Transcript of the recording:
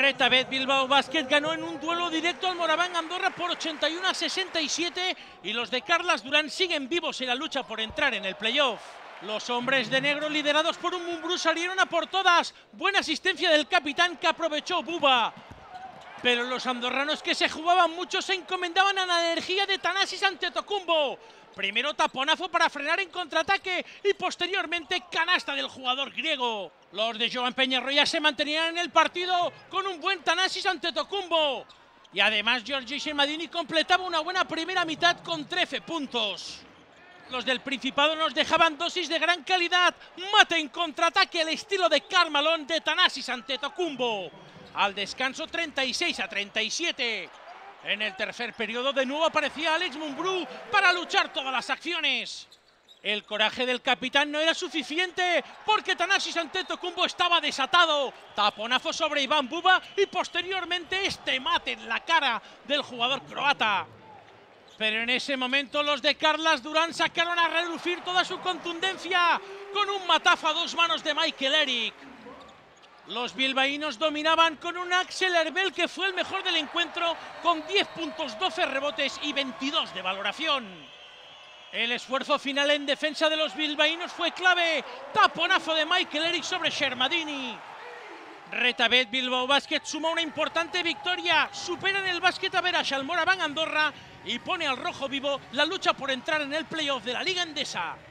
Retabet Bilbao Basket ganó en un duelo directo al Moraván Andorra por 81-67 y los de Carlas Durán siguen vivos en la lucha por entrar en el playoff. Los hombres de negro, liderados por un Mumbrú, salieron a por todas. Buena asistencia del capitán que aprovechó Buba. Pero los andorranos, que se jugaban mucho, se encomendaban a la energía de Thanasis Antetokounmpo. Primero taponazo para frenar en contraataque y posteriormente canasta del jugador griego. Los de Joan Peñarroya se mantenían en el partido con un buen Thanasis Antetokounmpo. Y además Giorgi Shermadini completaba una buena primera mitad con 13 puntos. Los del Principado nos dejaban dosis de gran calidad. Mate en contraataque al estilo de Karl Malone de Thanasis Antetokounmpo. Al descanso 36-37. En el tercer periodo de nuevo aparecía Alex Mumbrú para luchar todas las acciones. El coraje del capitán no era suficiente porque Thanasis Antetokounmpo estaba desatado. Taponazo sobre Iván Buba y posteriormente este mate en la cara del jugador croata. Pero en ese momento los de Carlas Durán sacaron a relucir toda su contundencia con un matazo a dos manos de Michael Eric. Los bilbaínos dominaban con un Axel Herbel que fue el mejor del encuentro con 10 puntos, 12 rebotes y 22 de valoración. El esfuerzo final en defensa de los bilbaínos fue clave. Taponazo de Michael Eric sobre Shermadini. Retabet Bilbao Basket suma una importante victoria. Supera en el básquet average al Moraván Andorra y pone al rojo vivo la lucha por entrar en el playoff de la Liga Endesa.